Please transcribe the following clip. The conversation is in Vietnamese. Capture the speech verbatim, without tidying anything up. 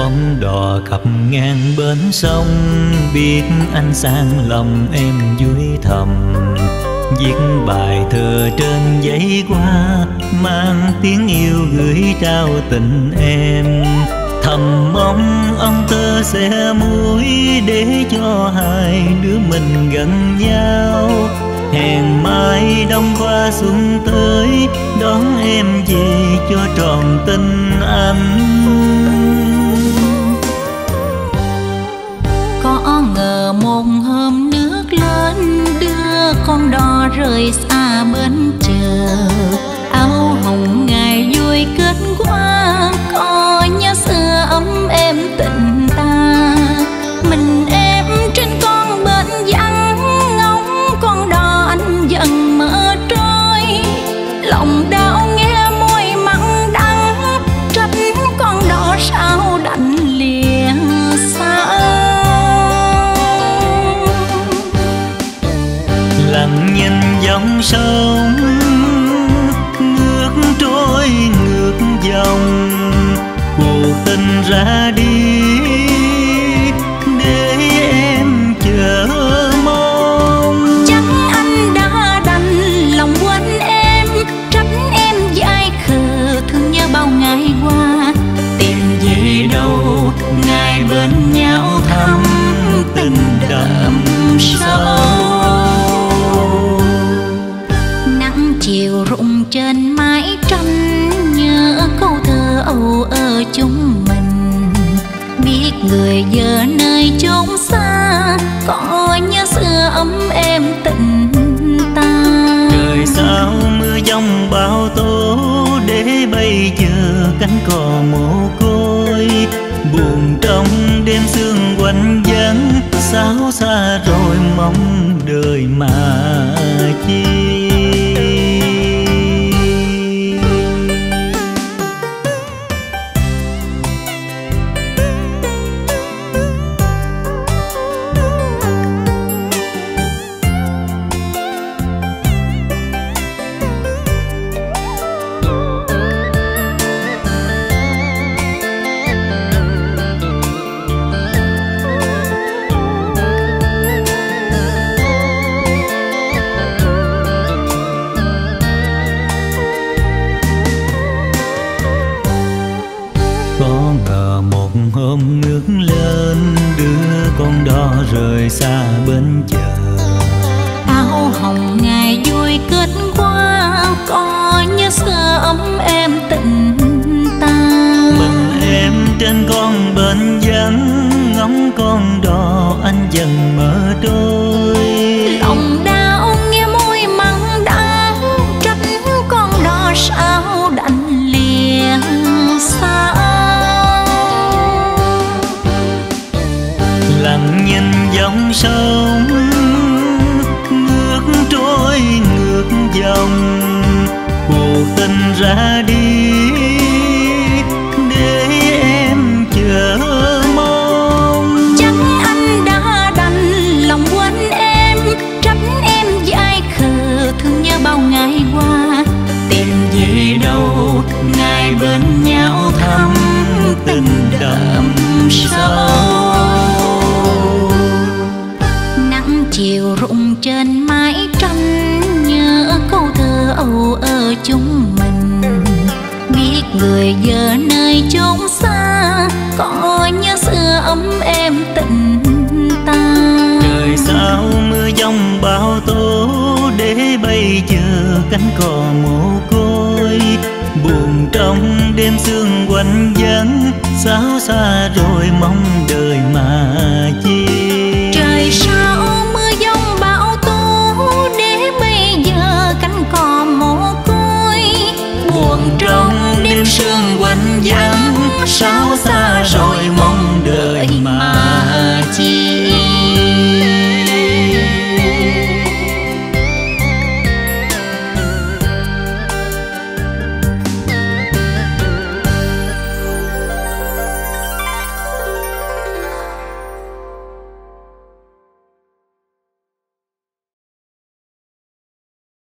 bóng đò cập ngang bến sông, biết anh sang lòng em vui thầm. Viết bài thơ trên giấy hoa, mang tiếng yêu gửi trao tình em. Thầm mong ông tơ sẽ muối để cho hai đứa mình gần nhau. Hẹn mai đông qua xuân tới, đón em về cho tròn tình anh. Có ngờ một hôm nước lên, đưa con đò rời xa bến chờ. Áo hồng ngày vui kết qua, có nhớ xưa ấm êm tình ta. Mình em trên con bến vắng, ngóng con đò anh dần mở trôi. Lòng đau nghe môi mặn đắng, trách con đò sao đành lìa xa. Lặng nhìn dòng sông ngược trôi ngược dòng, cuộc tình ra đi để em chờ mong. Chắc anh đã đành lòng quên em, trách em dại khờ thương nhớ bao ngày qua. Tìm gì đâu ngày bên nhau thắm tình đậm sâu. Nắng chiều rụng trên mái tranh, nhớ câu thơ âu ở chúng mình. Biết người giờ nơi chốn xa, có nhớ xưa ấm êm tình ta. Trời sao mưa giông bão tố, để bây giờ cánh cò mồ côi. Buồn trong đêm sương quạnh vắng, sao xa rồi mong đời mà chi. Hôm nước lên, đưa con đò rời xa bến chờ. Áo hồng ngày vui kết qua, có nhớ xưa ấm êm tình ta. Mình em trên con bến vắng, ngóng con đò anh dần mở trôi. Lòng đau nghe môi mặn đắng, trách con đò sao đành lìa xa. Lặng nhìn dòng sông ngược trôi ngược dòng, cuộc tình ra đi để em chờ mong. Chắc anh đã đành lòng quên em, trách em dại khờ thương nhớ bao ngày qua. Tìm gì đâu ngày bên nhau thắm tình đậm sâu. Nắng chiều rụng trên mái tranh, nhớ câu thơ âu ở chúng mình. Biết người giờ nơi chốn xa, có nhớ xưa ấm êm tình ta. Trời sao mưa giông bão tố, để bây giờ cánh cò mồ côi. Buồn trong đêm sương quạnh vắng, sao xa rồi mong đời mà chi. Trời sao mưa giông bão tố, để bây giờ cánh cò mồ côi. Buồn trong đêm sương quạnh vắng, sao xa rồi mong đời mà